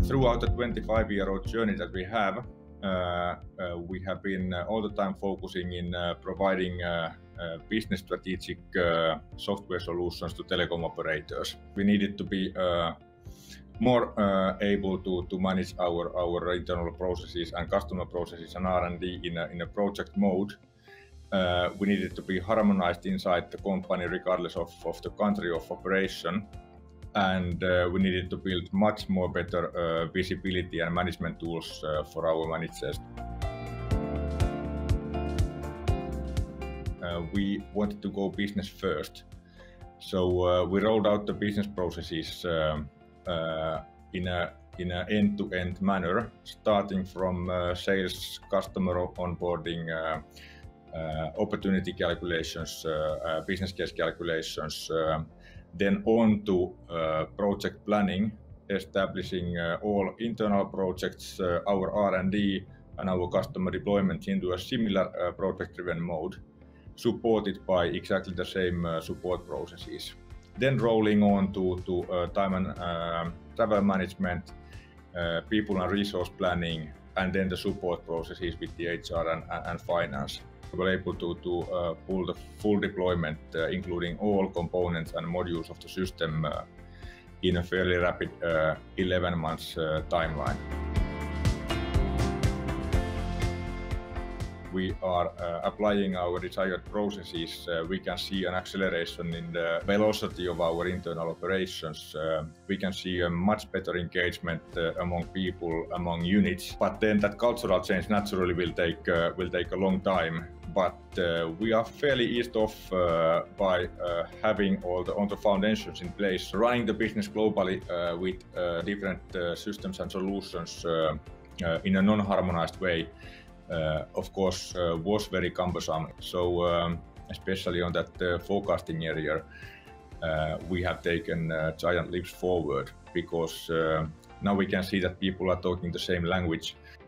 Throughout the 25-year-old journey that we have been all the time focusing in providing business strategic software solutions to telecom operators. We needed to be more able to manage our internal processes and customer processes and R&D in a project mode. We needed to be harmonized inside the company regardless of the country of operation. And we needed to build much more better visibility and management tools for our managers. We wanted to go business first. So we rolled out the business processes in an end-to-end manner, starting from sales, customer onboarding, opportunity calculations, business case calculations, then on to project planning, establishing all internal projects, our R&D and our customer deployment into a similar project-driven mode, supported by exactly the same support processes. Then rolling on to time and travel management, people and resource planning, and then the support processes with the HR and finance. We were able to pull the full deployment, including all components and modules of the system in a fairly rapid 11 months timeline. We are applying our desired processes. We can see an acceleration in the velocity of our internal operations. We can see a much better engagement among people, among units. But then that cultural change naturally will take a long time. But we are fairly eased off by having all the foundations in place. Running the business globally with different systems and solutions in a non-harmonized way, of course, was very cumbersome. So especially on that forecasting area, we have taken giant leaps forward because now we can see that people are talking the same language.